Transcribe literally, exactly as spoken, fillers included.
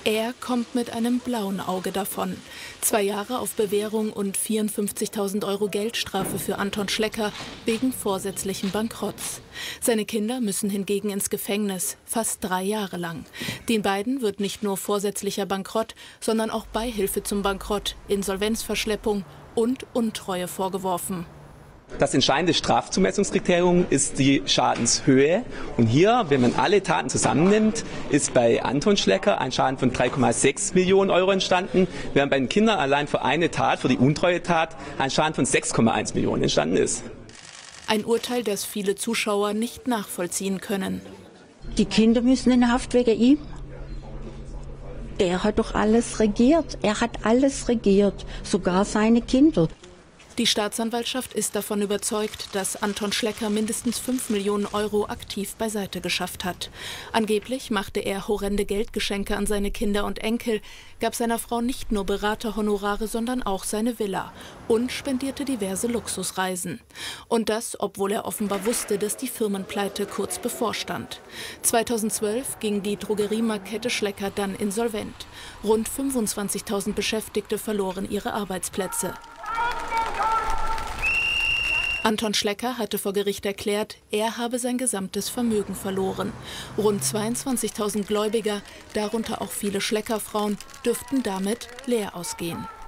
Er kommt mit einem blauen Auge davon. Zwei Jahre auf Bewährung und vierundfünfzigtausend Euro Geldstrafe für Anton Schlecker wegen vorsätzlichen Bankrotts. Seine Kinder müssen hingegen ins Gefängnis, fast drei Jahre lang. Den beiden wird nicht nur vorsätzlicher Bankrott, sondern auch Beihilfe zum Bankrott, Insolvenzverschleppung und Untreue vorgeworfen. Das entscheidende Strafzumessungskriterium ist die Schadenshöhe. Und hier, wenn man alle Taten zusammennimmt, ist bei Anton Schlecker ein Schaden von drei Komma sechs Millionen Euro entstanden, während bei den Kindern allein für eine Tat, für die Untreue-Tat, ein Schaden von sechs Komma eins Millionen entstanden ist. Ein Urteil, das viele Zuschauer nicht nachvollziehen können. Die Kinder müssen in Haft wegen ihm. Er hat doch alles regiert. Er hat alles regiert, sogar seine Kinder. Die Staatsanwaltschaft ist davon überzeugt, dass Anton Schlecker mindestens fünf Millionen Euro aktiv beiseite geschafft hat. Angeblich machte er horrende Geldgeschenke an seine Kinder und Enkel, gab seiner Frau nicht nur Beraterhonorare, sondern auch seine Villa und spendierte diverse Luxusreisen. Und das, obwohl er offenbar wusste, dass die Firmenpleite kurz bevorstand. zweitausendzwölf ging die Drogeriemarktkette Schlecker dann insolvent. Rund fünfundzwanzigtausend Beschäftigte verloren ihre Arbeitsplätze. Anton Schlecker hatte vor Gericht erklärt, er habe sein gesamtes Vermögen verloren. Rund zweiundzwanzigtausend Gläubiger, darunter auch viele Schleckerfrauen, dürften damit leer ausgehen.